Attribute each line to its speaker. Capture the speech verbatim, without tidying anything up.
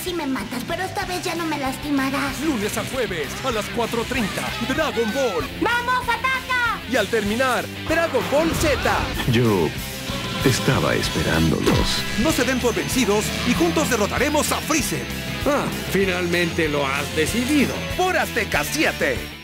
Speaker 1: casi me matas, pero esta vez ya no me lastimarás.
Speaker 2: Lunes a jueves a las cuatro treinta, Dragon Ball.
Speaker 1: ¡Vamos, ataca!
Speaker 2: Y al terminar, Dragon Ball Z.
Speaker 3: Yo estaba esperándolos.
Speaker 2: No se den por vencidos y juntos derrotaremos a Freezer.
Speaker 4: Ah, finalmente lo has decidido.
Speaker 2: Por Azteca siete.